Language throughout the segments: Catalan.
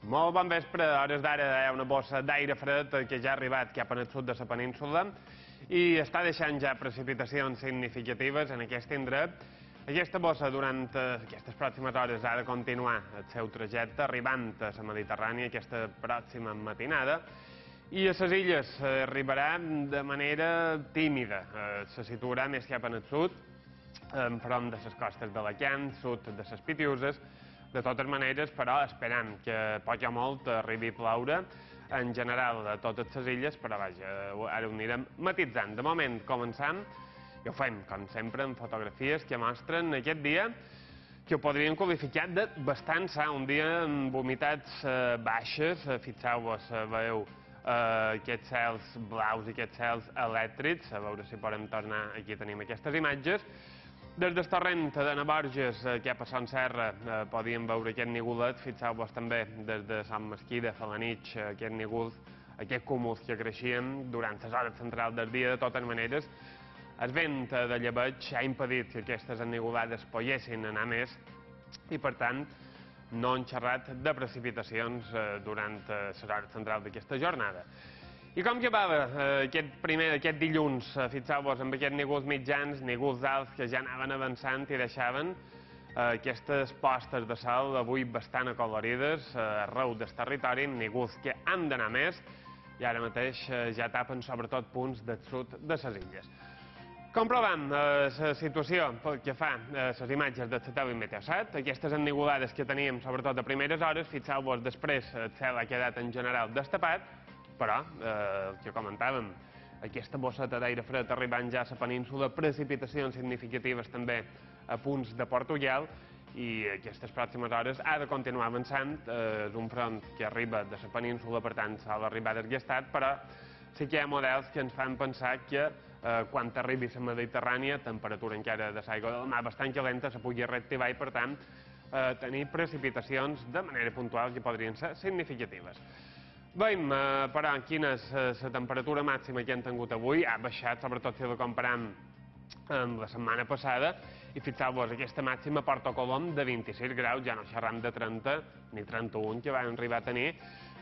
Molt bon vespre. A hores d'ara hi ha una bossa d'aire fred que ja ha arribat cap al sud de la península i està deixant ja precipitacions significatives en aquest indret. Aquesta bossa durant aquestes pròximes hores ha de continuar el seu trajecte arribant a la Mediterrània aquesta pròxima matinada i a les illes arribarà de manera tímida. Se situarà més cap al sud, enfront de les costes d'Alacant, sud de les Pitiüses. De totes maneres, però, esperant que poc o molt arribi a ploure en general a totes les illes, però vaja, ara ho anirem matitzant. De moment, començam, i ho fem, com sempre, amb fotografies que mostren aquest dia que ho podríem qualificar de bastant sa, un dia amb humitats baixes. Fixeu-vos, veieu aquests cels blaus i aquests cels elèctrics, a veure si podem tornar, aquí tenim aquestes imatges. Des del torrent de Navarges cap a Son Serra podíem veure aquest nigulet. Fixeu-vos també des de Sant Mesquida, Falanitx, aquest nígul, aquest cúmuls que creixien durant les hores centrals del dia. De totes maneres, el vent de llebeig ha impedit que aquestes ennigulades poguessin anar més i, per tant, no han xerrat de precipitacions durant les hores centrals d'aquesta jornada. I com llevava aquest dilluns, fixeu-vos, amb aquests nígols mitjans, nígols alts que ja anaven avançant i deixaven aquestes postes de sol avui bastant acolorides arreu del territori, nígols que han d'anar més i ara mateix ja tapen sobretot punts del sud de les illes. Comprovant la situació pel que fa a les imatges del satèl·lit Meteosat, aquestes ennigulades que teníem sobretot a primeres hores, fixeu-vos, després el cel ha quedat en general destapat, però, el que comentàvem, aquesta bosseta d'aire fred arribant ja a la península, precipitacions significatives també a punts de Portugal i aquestes pròximes hores ha de continuar avançant. És un front que arriba de la península, per tant, s'ha d'arribar desgastat, però sí que hi ha models que ens fan pensar que quan arribi a la Mediterrània, temperatura encara de l'aigua del mar bastant calenta, se pugui reactivar i, per tant, tenir precipitacions de manera puntual que podrien ser significatives. Veiem, però, quina és la temperatura màxima que hem tingut avui. Ha baixat, sobretot si la comparem amb la setmana passada, i fixeu-vos, aquesta màxima a Porto Colom de 26 graus, ja no xerram de 30 ni 31 que vam arribar a tenir,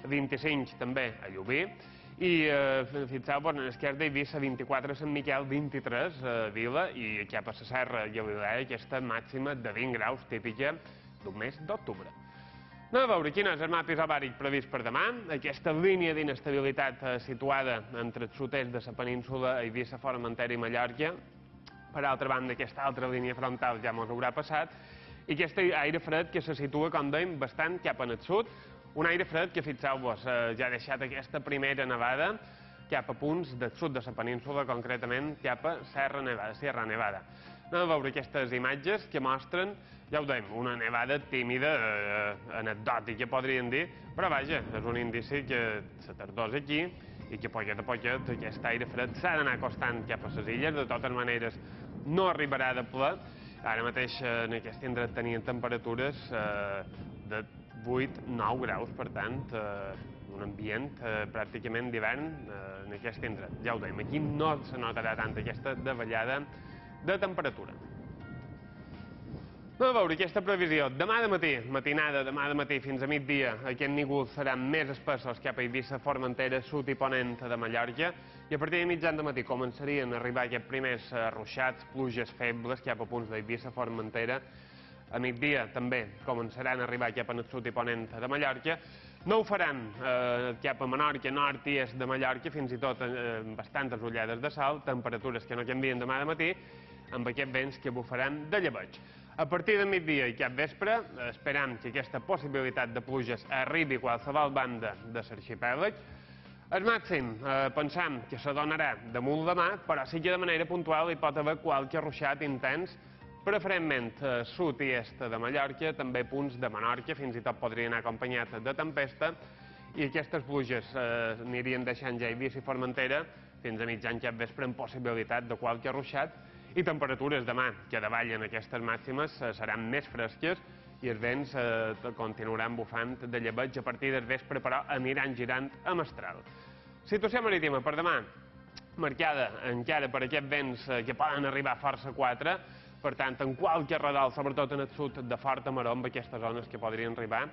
25 també a Llubí, i fixeu-vos, en l'esquerda Eivissa 24, Sant Miquel 23, Vila, i cap a la Serra i a Galilea aquesta màxima de 20 graus típica d'un mes d'octubre. Anem a veure quin és el mapa isobàric previst per demà. Aquesta línia d'inestabilitat situada entre el sud-est de la península, Eivissa, Formentera i Mallorca. Per altra banda, aquesta altra línia frontal ja ens haurà passat. I aquest aire fred que se situa, com dèiem, bastant cap al sud. Un aire fred que, fixeu-vos, ja ha deixat aquesta primera nevada cap a punts del sud de la península, concretament cap a Sierra Nevada. Anem a veure aquestes imatges que mostren, ja ho dèiem, una nevada tímida, anecdòtica, podríem dir, però vaja, és un indici que la tardor és aquí i que poquet a poquet aquest aire fred s'ha d'anar acostant cap a les illes. De totes maneres, no arribarà de ple. Ara mateix en aquest indret tenien temperatures de 8-9 graus, per tant, un ambient pràcticament d'hivern en aquest indret. Ja ho dèiem, aquí no se notarà tant aquesta davallada de temperatura. Anem a veure aquesta previsió. Demà de matí, matinada, demà de matí fins a migdia, aquests nígols seran més espessos cap a Eivissa, Formentera, sud i ponent de Mallorca, i a partir de mitjan de matí començarien a arribar aquests primers ruixats, pluges febles cap a punts d'Eivissa, Formentera. A migdia també començaran a arribar cap al sud i ponent de Mallorca. No ho faran cap a Menorca, nord i est de Mallorca, fins i tot bastantes ullades de sol, temperatures que no canvien demà de matí, amb aquests vents que bufaran de llebeig. A partir de migdia i cap vespre, esperant que aquesta possibilitat de pluges arribi a qualsevol banda de l'arxipèlag, el màxim pensam que se donarà damunt demà, però sí que de manera puntual hi pot haver qualque ruixat intens, preferentment sud i est de Mallorca, també punts de Menorca, fins i tot podrien anar acompanyat de tempesta, i aquestes pluges anirien deixant ja Eivissa i Formentera fins a mitjan cap vespre amb possibilitat de qualque ruixat, i temperatures demà que davallen aquestes màximes seran més fresques i els vents continuaran bufant de llebeig a partir del vespre, però aniran girant a mestral. Situació marítima per demà, marcada encara per aquests vents que poden arribar a força 4, per tant, en qualque redol, sobretot en el sud, de forta maror, amb aquestes zones que podrien arribar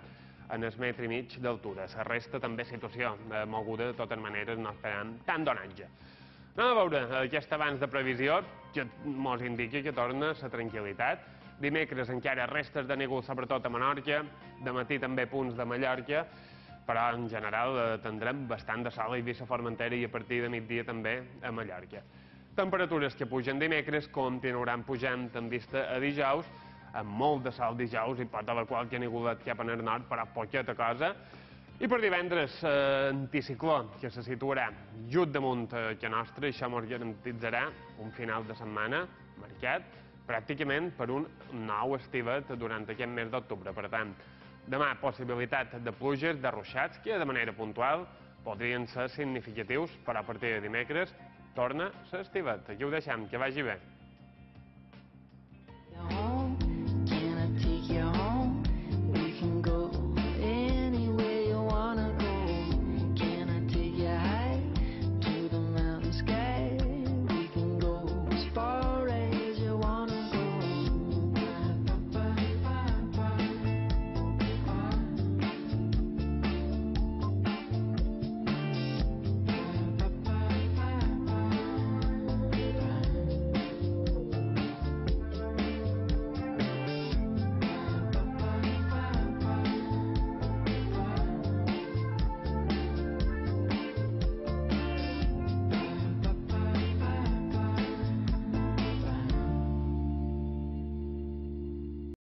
en el metre i mig d'altura. La resta també situació moguda, de totes maneres no esperem tant donatge. Anem a veure aquest avanç de previsió, que ens indica que torna la tranquil·litat. Dimecres encara restes de núvols, sobretot a Menorca, de matí també punts de Mallorca, però en general tindrem bastant de sol a Eivissa, Formentera i a partir de migdia també a Mallorca. Temperatures que pugen dimecres, continuaran pujant en vista a dijous, amb molt de sol dijous i pot haver qualque nuvolet cap en el nord, però poqueta cosa. I per divendres, anticicló, que se situarà just damunt que nostre, i això ens garantitzarà un final de setmana marcat pràcticament per un nou estivet durant aquest mes d'octubre. Per tant, demà possibilitat de pluges, de ruixats, que de manera puntual podrien ser significatius, però a partir de dimecres torna l'estivet. Aquí ho deixem, que vagi bé.